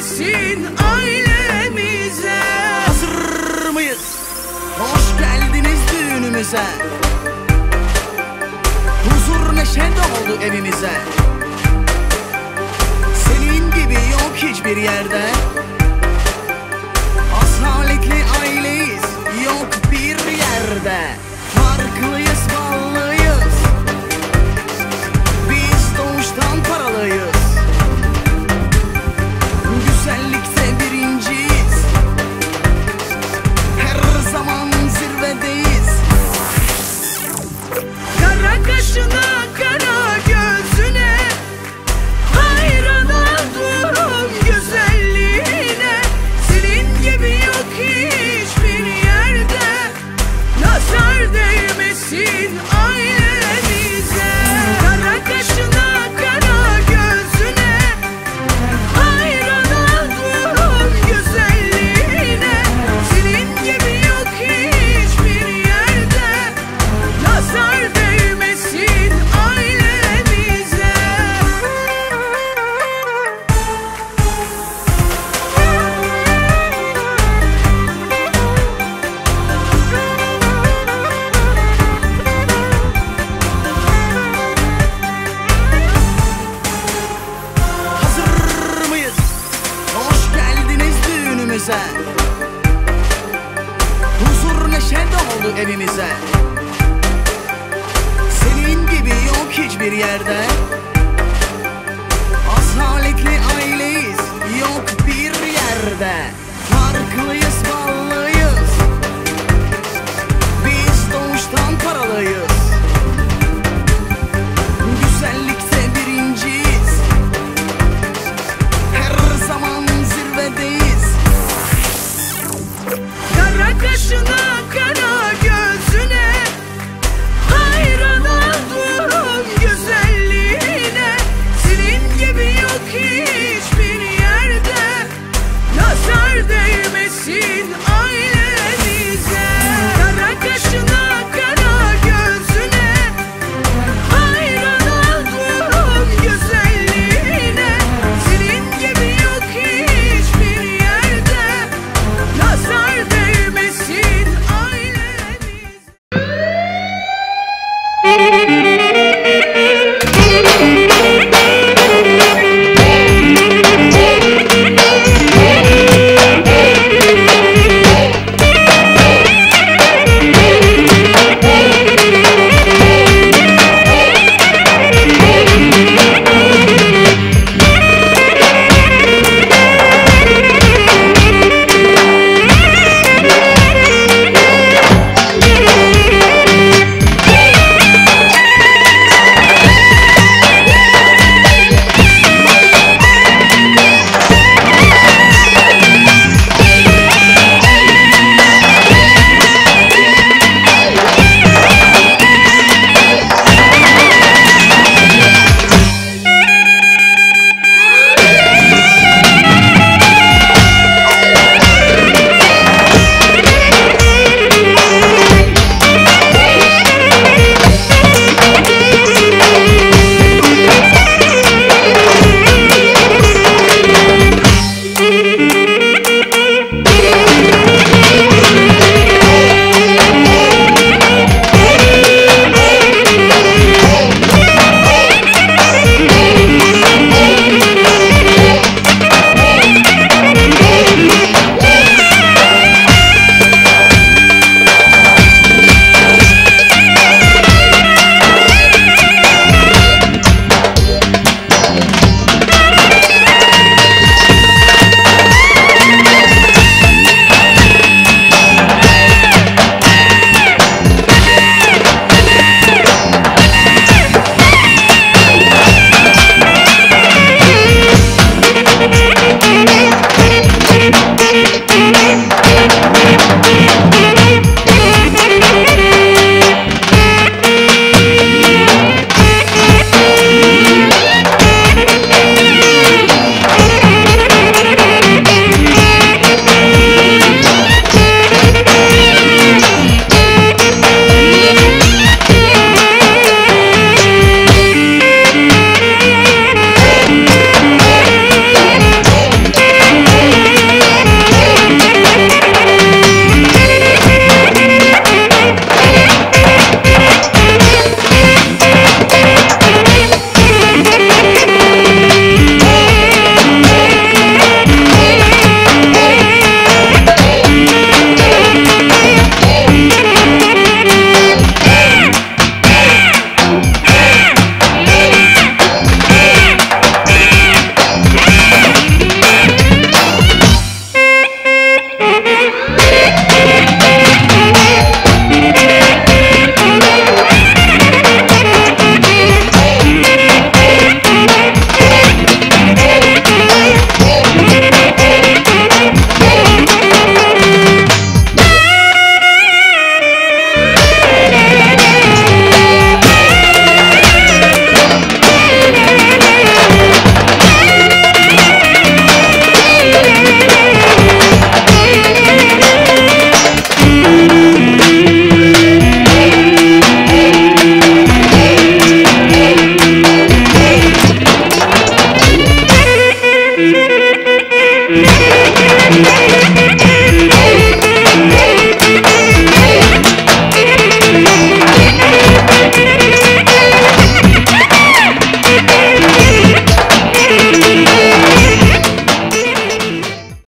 değmesin ailemize. Hazır mıyız? Hoş geldiniz düğünümüze. Huzur neşe doldu evimize. Senin gibi yok hiçbir yerde. Asaletli aileyiz, yok bir yerde. Farklıyız, ballıyız, biz doğuştan paralıyız. Güzellikte birinciyiz, her zaman zirvedeyiz. Kara kaşına kara gözüne hayran oldum güzelliğine. Senin gibi yok hiçbir yerde. Nazar değmesin ailemize. Kara kaşına kara gözüne hayran oldum güzelliğine. Senin gibi yok hiçbir yerde. Nazar değmesin ailemize. Hazır mıyız? Hoş geldiniz düğünümüze. Huzur neşe doldu evimize. Senin gibi yok hiçbir yerde.